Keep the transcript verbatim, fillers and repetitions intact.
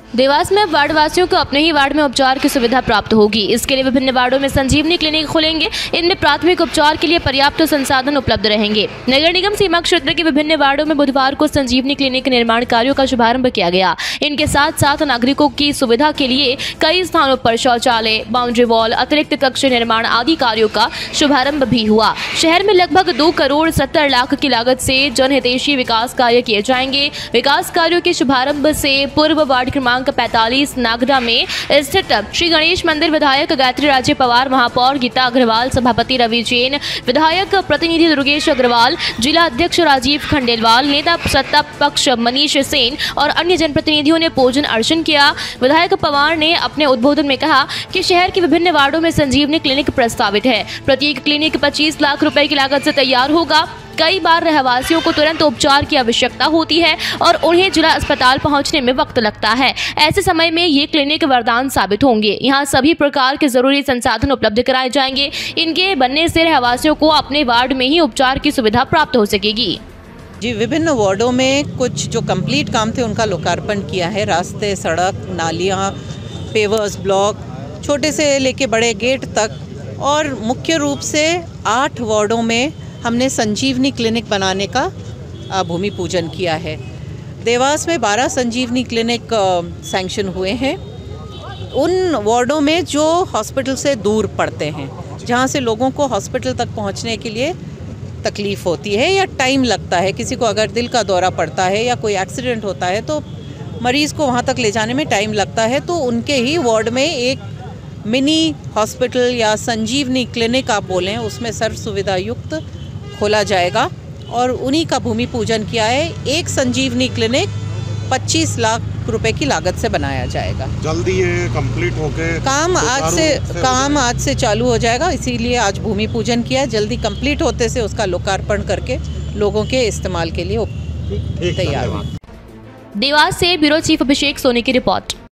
देवास में वार्ड वासियों को अपने ही वार्ड में उपचार की सुविधा प्राप्त होगी। इसके लिए विभिन्न वार्डों में संजीवनी क्लिनिक खुलेंगे। इनमें प्राथमिक उपचार के लिए पर्याप्त संसाधन उपलब्ध रहेंगे। नगर निगम सीमा क्षेत्र के विभिन्न वार्डों में बुधवार को संजीवनी क्लिनिक निर्माण कार्यों का शुभारंभ किया गया। इनके साथ साथ नागरिकों की सुविधा के लिए कई स्थानों पर शौचालय, बाउंड्री वॉल, अतिरिक्त कक्ष निर्माण आदि कार्यों का शुभारंभ भी हुआ। शहर में लगभग दो करोड़ सत्तर लाख की लागत से जनहितैषी विकास कार्य किए जाएंगे। विकास कार्यों के शुभारंभ से पूर्व वार्ड क्रमांक पैंतालीस नागदा में स्थित श्री गणेश मंदिर विधायक गायत्री राजे पवार, महापौर गीता अग्रवाल, सभापति रवि जैन, विधायक प्रतिनिधि दुर्गेश अग्रवाल, जिला अध्यक्ष राजीव खंडेलवाल, नेता सत्ता पक्ष मनीष सेन और अन्य जनप्रतिनिधियों ने पूजन अर्चन किया। विधायक पवार ने अपने उद्बोधन में कहा कि शहर के विभिन्न वार्डों में संजीवनी क्लिनिक प्रस्तावित है। प्रत्येक क्लिनिक पच्चीस लाख रुपए की लागत से तैयार होगा। कई बार रहवासियों को तुरंत उपचार की आवश्यकता होती है और उन्हें जिला अस्पताल पहुंचने में वक्त लगता है। ऐसे समय में ये क्लिनिक वरदान साबित होंगे। यहाँ सभी प्रकार के जरूरी संसाधन उपलब्ध कराए जाएंगे। इनके बनने से रहवासियों को अपने वार्ड में ही उपचार की सुविधा प्राप्त हो सकेगी। जी, विभिन्न वार्डों में कुछ जो कंप्लीट काम थे उनका लोकार्पण किया है। रास्ते, सड़क, नालियाँ, पेवर्स ब्लॉक, छोटे से लेके बड़े गेट तक, और मुख्य रूप से आठ वार्डों में हमने संजीवनी क्लिनिक बनाने का भूमि पूजन किया है। देवास में बारह संजीवनी क्लिनिक सैंक्शन हुए हैं उन वार्डों में जो हॉस्पिटल से दूर पड़ते हैं, जहां से लोगों को हॉस्पिटल तक पहुंचने के लिए तकलीफ़ होती है या टाइम लगता है। किसी को अगर दिल का दौरा पड़ता है या कोई एक्सीडेंट होता है तो मरीज़ को वहां तक ले जाने में टाइम लगता है, तो उनके ही वार्ड में एक मिनी हॉस्पिटल या संजीवनी क्लिनिक आप बोलें, उसमें सर्व सुविधा युक्त खोला जाएगा और उन्हीं का भूमि पूजन किया है। एक संजीवनी क्लिनिक पच्चीस लाख रुपए की लागत से बनाया जाएगा। जल्दी ये कंप्लीट होके काम आज से काम आज से चालू हो जाएगा, इसीलिए आज भूमि पूजन किया है। जल्दी कंप्लीट होते से उसका लोकार्पण करके लोगों के इस्तेमाल के लिए तैयार हुआ। देवास से ब्यूरो चीफ अभिषेक सोनी की रिपोर्ट।